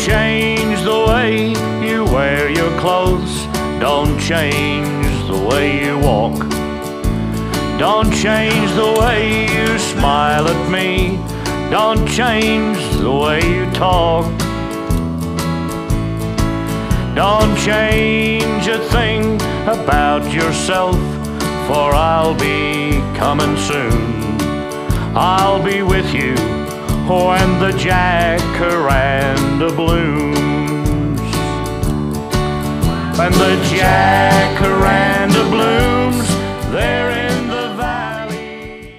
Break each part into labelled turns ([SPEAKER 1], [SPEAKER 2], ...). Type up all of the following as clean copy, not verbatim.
[SPEAKER 1] change the way you wear your clothes. Don't change the way you walk. Don't change the way you smile at me. Don't change the way you talk. Don't change a thing about yourself, for I'll be coming soon. I'll be with you when the jacaranda blooms. When the jacaranda blooms, there in the valley.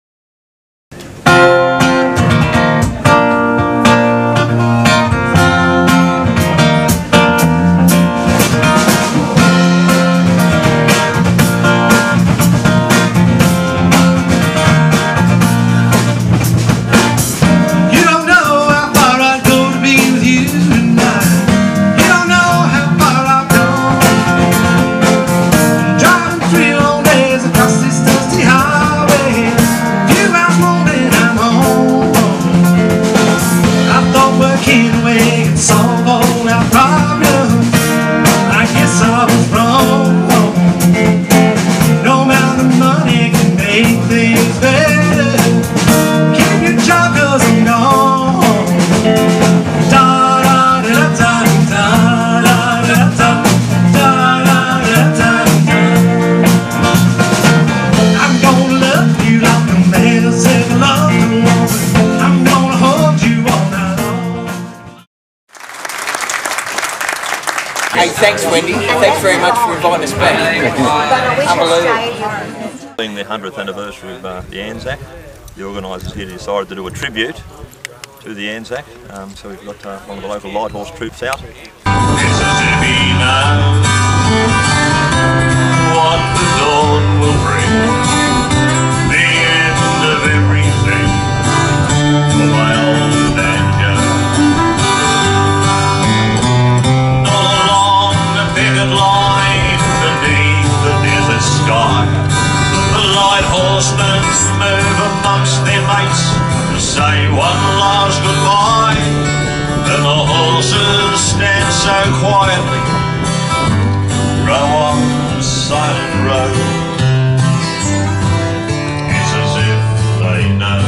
[SPEAKER 2] Hey, thanks Wendy. Thanks very much for inviting us back. Unbelievable.
[SPEAKER 3] Being the 100th anniversary of the Anzac, the organisers here decided to do a tribute to the Anzac. So we've got one of the local light horse troops out.
[SPEAKER 4] Mississippi knows what the dawn will bring. The end of everything for my old banjo. Line beneath the desert sky, the light horsemen move amongst their mates to say one last goodbye, and the horses stand so quietly, row on the silent road. It's as if they know.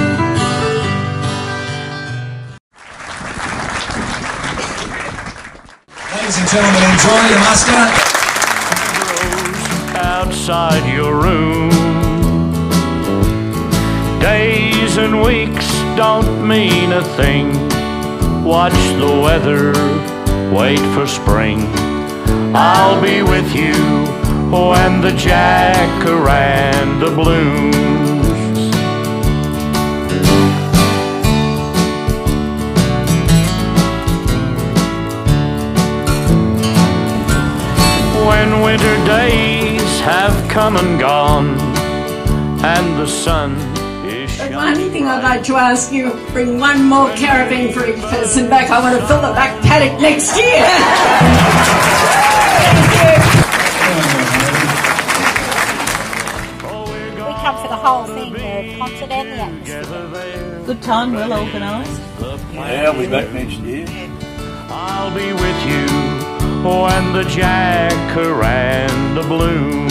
[SPEAKER 5] Ladies and gentlemen, enjoy your muster.
[SPEAKER 1] Outside your room, days and weeks don't mean a thing. Watch the weather, wait for spring. I'll be with you when the jacaranda blooms. When winter days have come and gone, and the sun is shining.
[SPEAKER 6] One thing I'd like to ask you, bring one more caravan for each person back. I want to fill the back paddock next year.
[SPEAKER 7] Thank you. We come for the whole thing, the concert and the atmosphere.
[SPEAKER 8] Good time, well organised.
[SPEAKER 9] Yeah, I'll be back next year.
[SPEAKER 1] I'll be with you when the jacaranda blooms.